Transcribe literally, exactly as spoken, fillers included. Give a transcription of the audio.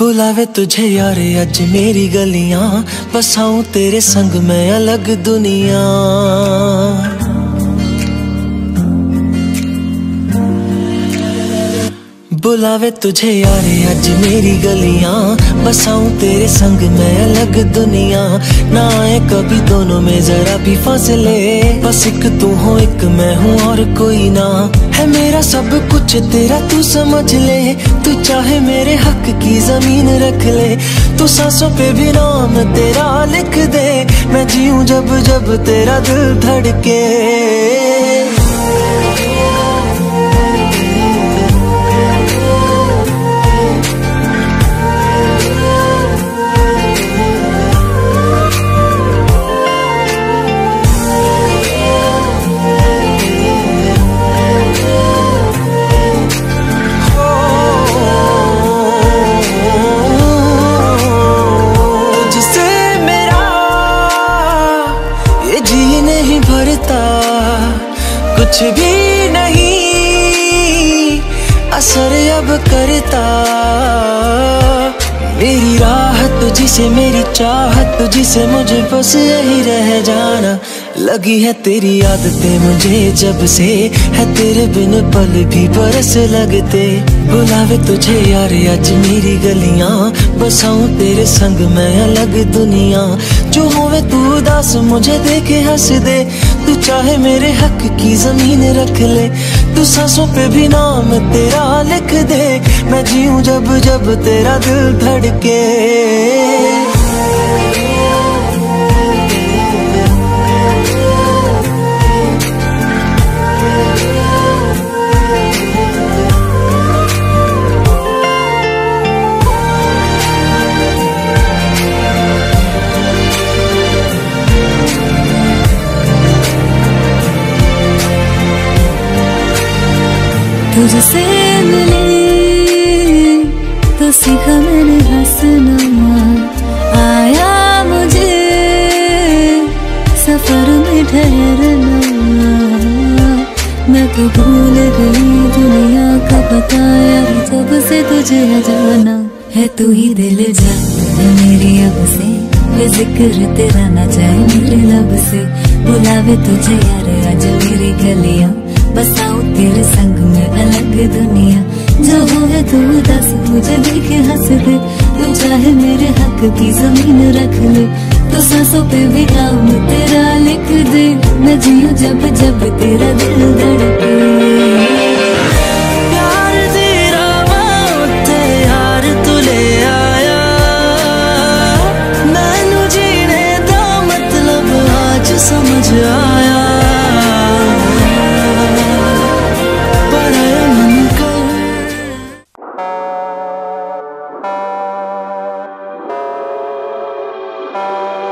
बुलावे तुझे यार अज मेरी गलियां, बसाऊं तेरे संग मैं अलग दुनिया। बुलावे तुझे यार अज मेरी गलियां, बसाऊं तेरे संग मैं अलग दुनिया। ना आए कभी दोनों में जरा भी फासले, बस एक तू हो एक मैं हूँ और कोई ना। है मेरा सब कुछ तेरा तू समझ ले, तू चाहे मेरे हक की जमीन रख ले। तू सांसों पे भी नाम तेरा लिख दे, मैं जीऊं जब जब तेरा दिल धड़के। कुछ भी नहीं असर अब करता, मेरी राहत तुझसे मेरी चाहत तुझसे, मुझे बस यही रह जाना। लगी है तेरी आदतें मुझे जब से, है तेरे बिन पल भी बरस लगते। बुलावे तुझे यार आज मेरी गलियां, बसाऊं तेरे संग मैं अलग दुनिया। जो होवे तू उदास मुझे देखे हंस दे, तू चाहे मेरे हक की जमीन रख ले। तू सांसों पे भी नाम तेरा लिख दे, मैं जीऊं जब जब तेरा दिल धड़के। तुझसे मिली तो सीखा मैंने हंसना, आया मुझे सफर में ठहरना। मैं तो भूल गई दुनिया का बताया, जब से तुझे जाना है तू ही दिल जा मेरी अब से। ये जिक्र तेरा ना जाए मेरे लब से। बुलावे तुझे यार आज मेरी गलियां, बसाऊं तेरे संग में अलग दुनिया। जो होवे तू दस मुझे देखे हंस दे, तू चाहे मेरे हक की जमीन रख ले। तो सांसों पे भी नाम तेरा लिख दे, मैं जीऊं जब जब तेरा दिल धड़के। प्यार तेरा मौत यार तू ले आया, मैनू जीने दा मतलब आज समझ आया। Thank you.